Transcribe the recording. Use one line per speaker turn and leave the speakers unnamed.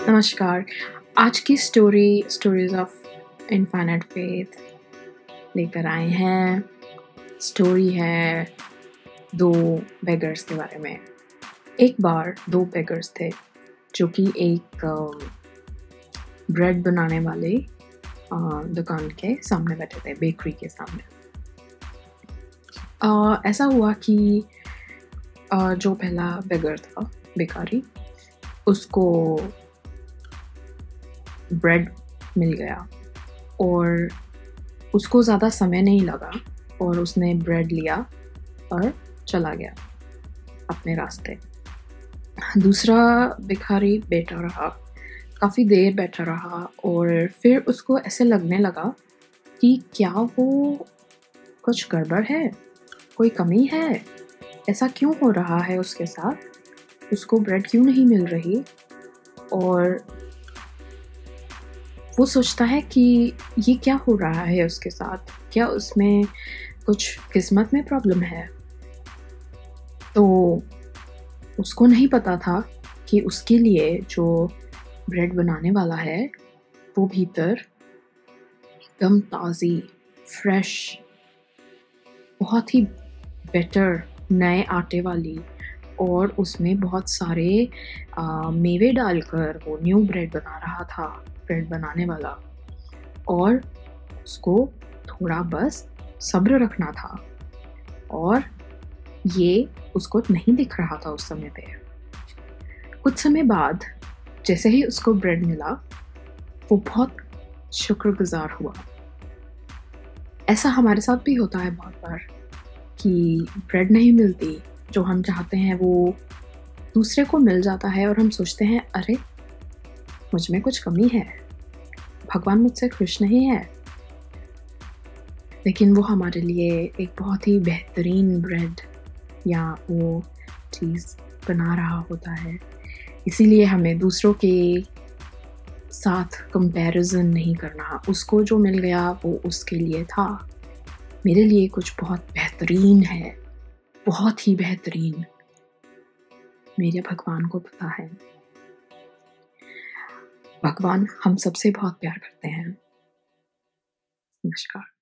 नमस्कार। आज की स्टोरीज ऑफ इनफाइनाइट फेथ लेकर आए हैं। स्टोरी है दो बेगर्स के बारे में। एक बार दो बेगर्स थे जो कि एक ब्रेड बनाने वाले दुकान के सामने बैठे थे, बेकरी के सामने। ऐसा हुआ कि जो पहला बेगर था, भिखारी, उसको ब्रेड मिल गया और उसको ज़्यादा समय नहीं लगा और उसने ब्रेड लिया और चला गया अपने रास्ते। दूसरा भिखारी बैठा रहा, काफ़ी देर बैठा रहा और फिर उसको ऐसे लगने लगा कि क्या वो कुछ गड़बड़ है, कोई कमी है, ऐसा क्यों हो रहा है उसके साथ, उसको ब्रेड क्यों नहीं मिल रही। और वो सोचता है कि ये क्या हो रहा है उसके साथ, क्या उसमें कुछ किस्मत में प्रॉब्लम है। तो उसको नहीं पता था कि उसके लिए जो ब्रेड बनाने वाला है वो भीतर एकदम ताज़ी, फ्रेश, बहुत ही बेटर नए आटे वाली और उसमें बहुत सारे मेवे डालकर वो न्यू ब्रेड बना रहा था, ब्रेड बनाने वाला। और उसको थोड़ा बस सब्र रखना था और ये उसको नहीं दिख रहा था उस समय पे। कुछ समय बाद जैसे ही उसको ब्रेड मिला वो बहुत शुक्रगुजार हुआ। ऐसा हमारे साथ भी होता है बहुत बार कि ब्रेड नहीं मिलती, जो हम चाहते हैं वो दूसरे को मिल जाता है और हम सोचते हैं अरे मुझ में कुछ कमी है, भगवान मुझसे खुश नहीं है। लेकिन वो हमारे लिए एक बहुत ही बेहतरीन ब्रेड या वो चीज़ बना रहा होता है। इसीलिए हमें दूसरों के साथ कंपैरिजन नहीं करना। उसको जो मिल गया वो उसके लिए था, मेरे लिए कुछ बहुत बेहतरीन है, बहुत ही बेहतरीन। मेरे भगवान को पता है। भगवान हम सबसे बहुत प्यार करते हैं। नमस्कार।